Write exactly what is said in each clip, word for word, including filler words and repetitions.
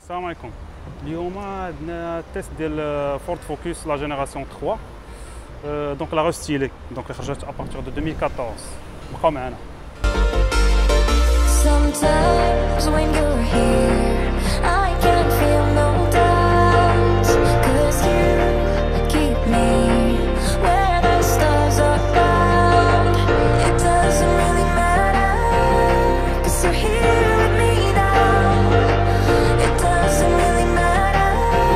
السلام عليكم. اليوم عندنا تيست ديال فورد فوكس لا جينيراسيون ثلاثة دونك لا ريستيلي دونك اللي خرجت ابارتيغ دو ألفين وأربعطاش. بقاو معنا. Sometimes when you're here I can feel no doubt cause you keep me where the stars are bound. It doesn't really matter cause you're here with me now. It doesn't really matter.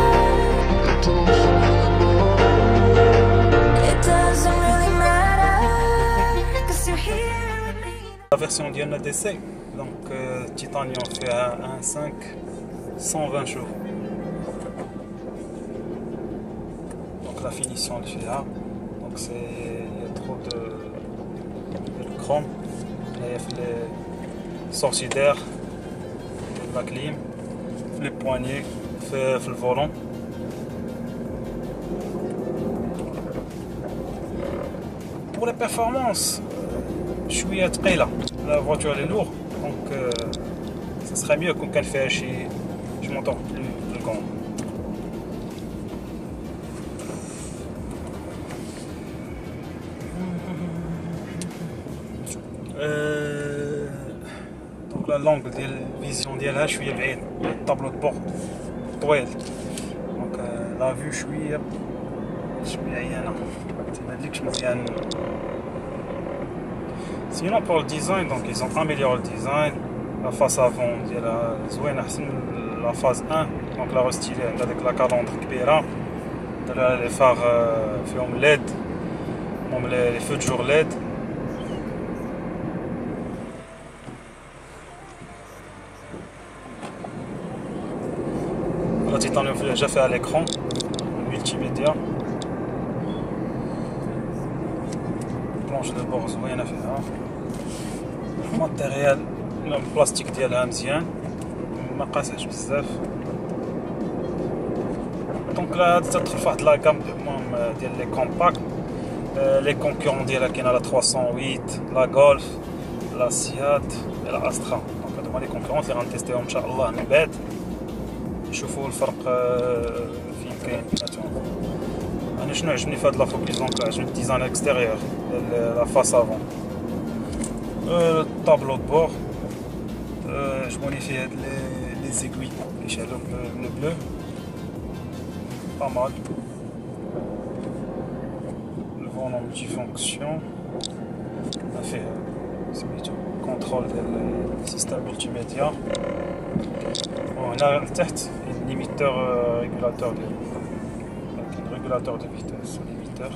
It doesn't really matter cause you're here with me. La version ديالنا دي سي donc euh, titanium fait à un virgule cinq cent vingt chevaux. Donc la finition de fait là, donc c'est il y a trop de, de chrome, il y a les sorties d'air, la clim, les poignées, fait le volant. Pour les performances, je suis à Tqila, la voiture est lourde. Donc euh, ça serait mieux qu'on qu'elle fait chez je m'entends plus, plus grand. Euh, donc la langue de la vision ديالها شويه بعيد الطابلو de bord طويل donc euh, la vue شويه شويه عيانه ما تبانلكش مزيان. Sinon pour le design, donc ils ont amélioré le design. La face avant, il y a la زوينة أحسن la phase un, donc la restylée avec la calandre كبيرة. Les phares فيهم L E D, même les feux de jour L E D. La titanium déjà fait à l'écran multimédia. Planche de bord زوينة فيها. الماتيريال البلاستيك ديالها مزيان ما قاساش بزاف. دونك لا تدخل فواحد لا غام المهم ديال لي كومباكت. لي كونكورون ديالها كاينه لا ثلاثمية وثمانية لا غولف لا سيات لا استرا. دونك هادو هما لي كونكورون اللي غنتيستيهم ان شاء الله من بعد نشوفوا الفرق فين كاين بيناتهم. انا شنو عجبني في هاد لا فوكس دونك عجبني الديزاين اكستيريور ديال لا فاس افون. الطابلو de bord عجبوني فيه هاد لي زيغوي كيشعلو بلو بلو pas mal. Le volant multifonction a fait contrôle du système multimédia. On a تحت limiteur régulateur de régulateur de vitesse, limiteur.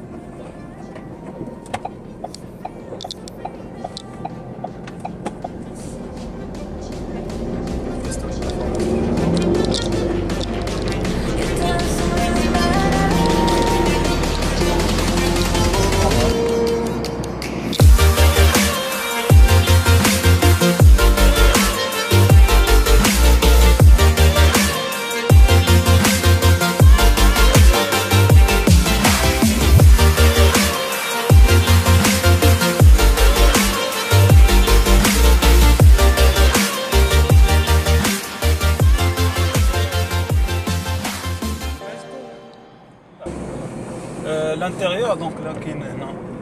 L'intérieur, donc là, qui est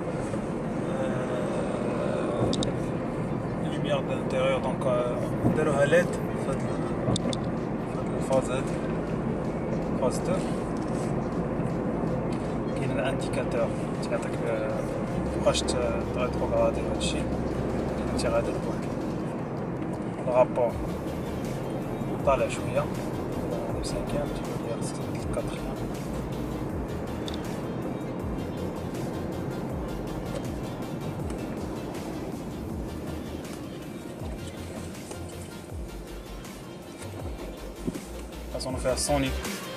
la lumière de l'intérieur, donc on a L E D, phase phase deux, qui est l'indicateur, qui attaque le rétrograde et le chien, qui est le rapport, dans la chouïa, le cinquième, tu peux dire c'est le quatrième. On fait à cent litres.